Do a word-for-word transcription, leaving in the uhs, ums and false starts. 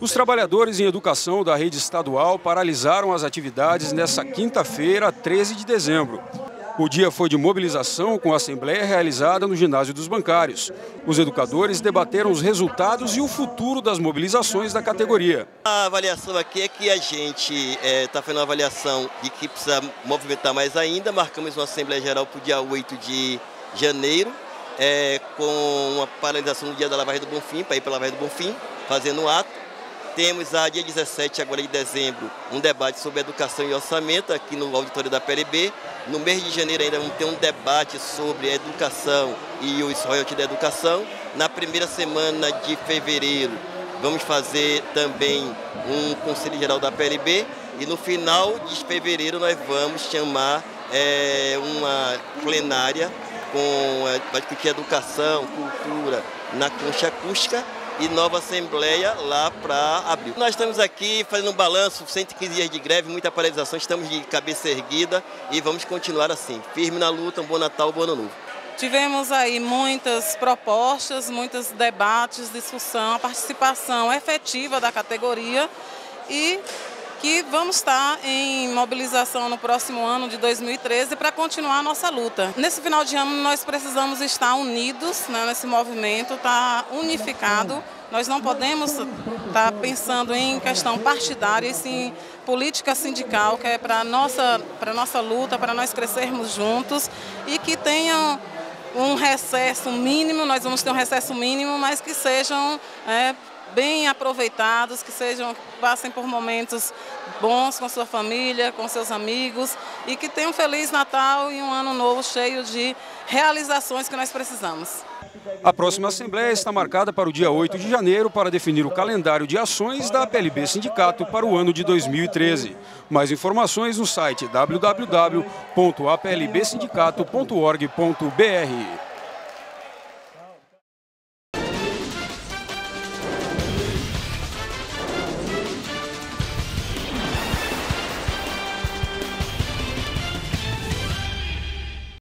Os trabalhadores em educação da rede estadual paralisaram as atividades nesta quinta-feira, treze de dezembro. O dia foi de mobilização com a assembleia realizada no ginásio dos bancários. Os educadores debateram os resultados e o futuro das mobilizações da categoria. A avaliação aqui é que a gente está é, fazendo uma avaliação de que precisa movimentar mais ainda. Marcamos uma assembleia geral para o dia oito de janeiro, é, com uma paralisação no dia da lavagem do Bonfim, para ir para a lavagem do Bonfim, fazendo um ato. Temos a dia dezessete agora de dezembro um debate sobre educação e orçamento aqui no auditório da P L B. No mês de janeiro ainda vamos ter um debate sobre a educação e os royalties da educação. Na primeira semana de fevereiro vamos fazer também um Conselho Geral da P L B e no final de fevereiro nós vamos chamar é, uma plenária com vai discutir educação, cultura na concha acústica e nova assembleia lá para abril. Nós estamos aqui fazendo um balanço, cento e quinze dias de greve, muita paralisação, estamos de cabeça erguida e vamos continuar assim, firme na luta, um bom Natal, um bom Ano Novo. Tivemos aí muitas propostas, muitos debates, discussão, a participação efetiva da categoria e que vamos estar em mobilização no próximo ano de dois mil e treze para continuar a nossa luta. Nesse final de ano nós precisamos estar unidos, né, nesse movimento, estar unificado. Nós não podemos estar pensando em questão partidária, e sim política sindical, que é para a nossa, para a nossa luta, para nós crescermos juntos e que tenham um recesso mínimo, nós vamos ter um recesso mínimo, mas que sejam é, bem aproveitados, que sejam, que passem por momentos bons com sua família, com seus amigos e que tenham um Feliz Natal e um Ano Novo cheio de realizações que nós precisamos. A próxima assembleia está marcada para o dia oito de janeiro para definir o calendário de ações da P L B Sindicato para o ano de dois mil e treze. Mais informações no site w w w ponto a p l b sindicato ponto org ponto b r.